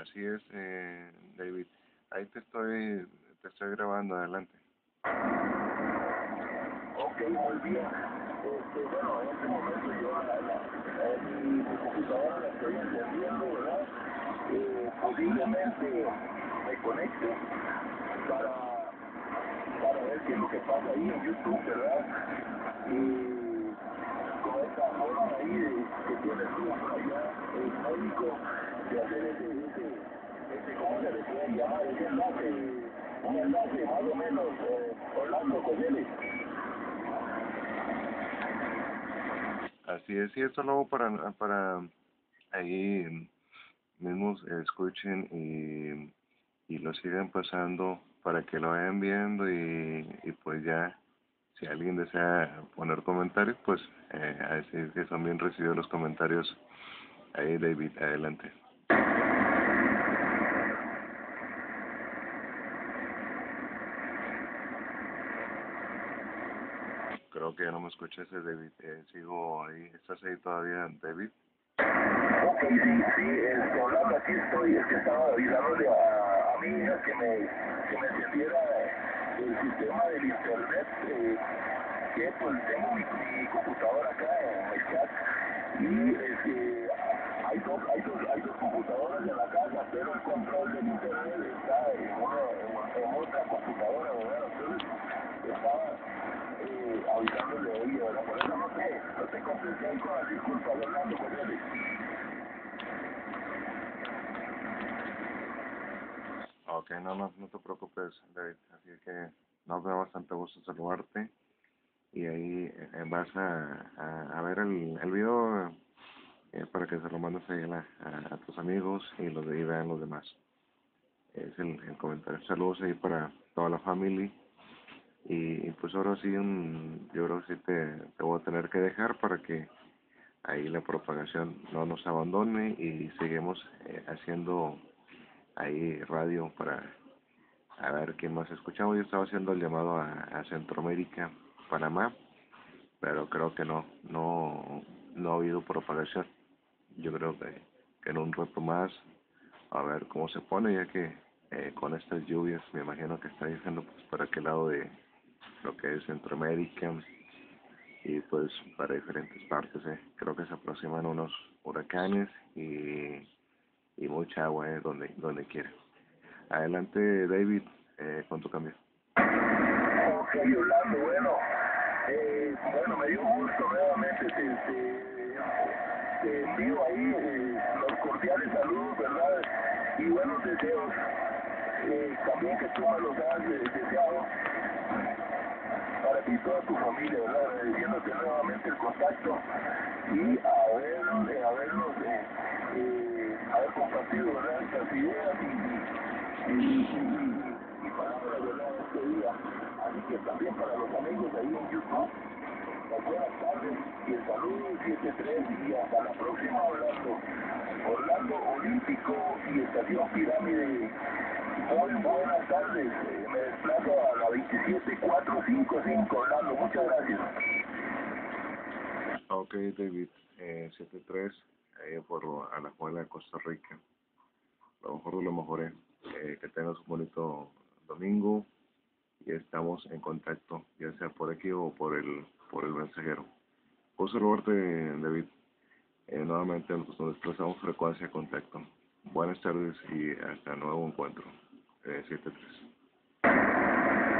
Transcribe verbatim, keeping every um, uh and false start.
Así es, eh, David. Ahí te estoy, te estoy grabando, adelante. Ok, muy bien. Este, bueno, en este momento yo a, la, a mi, mi computadora la estoy encendiendo, ¿verdad? Eh, posiblemente me conecte para, para ver qué es lo que pasa ahí en YouTube, ¿verdad? Y con esta forma ahí de, que tienes tú allá, el médico, de hacer ese, ese, ese, ¿cómo se le puede llamar? Ese enlace, un enlace más o menos, eh, Orlando, Coyeles. Así es, y esto luego para, para ahí mismos escuchen y, y lo sigan pasando para que lo vayan viendo y, y pues ya, si alguien desea poner comentarios, pues eh, así que son bien recibidos los comentarios. Ahí, David, adelante. Creo que ya no me escuchaste, David. Eh, sigo ahí. ¿Estás ahí todavía, David? Ok, sí, sí, este, hablando aquí estoy, es que estaba avisándole a, a mi hija que me, que me encendiera el sistema del internet, eh, que pues tengo mi, mi computadora acá en el chat, y este, hay dos, hay dos, hay dos computadoras en la casa, pero el control del internet está en, una, en, en otra computadora, ¿verdad? Entonces, estaba eh, avisándole a ella, ¿verdad? Por eso no te, no te contesté con las disculpas, hablando con él. Ok, no, no, no te preocupes, David. Así que nos da bastante gusto saludarte. Y ahí eh, vas a, a, a ver el, el video eh, para que se lo mandes ahí a, la, a, a tus amigos y los de ahí vean los demás. Es el, el comentario. Saludos ahí para toda la familia. Y, y pues ahora sí, un, yo creo que sí te, te voy a tener que dejar para que ahí la propagación no nos abandone y seguimos eh, haciendo ahí radio para a ver quién más escuchamos. Yo estaba haciendo el llamado a, a Centroamérica, Panamá, pero creo que no, no, no ha habido propagación. Yo creo que, que en un rato más a ver cómo se pone, ya que eh, con estas lluvias me imagino que está diciendo pues para aquel lado de lo que es Centroamérica y pues para diferentes partes. Eh. Creo que se aproximan unos huracanes y, y mucha agua eh, donde, donde quiera. Adelante, David, eh, con tu cambio. Ok, Orlando, bueno, eh, bueno, me dio gusto nuevamente, te, te, te envío ahí eh, los cordiales saludos, ¿verdad? Y buenos deseos, eh, también que tú me los has eh, deseado para ti y toda tu familia, ¿verdad? Agradeciéndote nuevamente el contacto y haber, eh, habernos, eh, eh, haber compartido, ¿verdad? Estas ideas y, y, y, y, y palabras, ¿verdad? Este día. Así que también para los amigos ahí en YouTube, las buenas tardes y el saludo siete tres y hasta la próxima, Orlando. Orlando Olímpico y Estación Pirámide. Muy buenas tardes. Eh, me desplazo a la veintisiete cuatrocientos cincuenta y cinco, Orlando. Muchas gracias. Ok, David, eh, siete tres, eh, por a la escuela de Costa Rica. Lo mejor de lo mejor es eh, que tengas un bonito domingo y estamos en contacto, ya sea por aquí o por el por el mensajero. Gusto saludarte, David. Eh, nuevamente pues, nos desplazamos frecuencia de contacto. Buenas tardes y hasta nuevo encuentro. Eh, siete tres.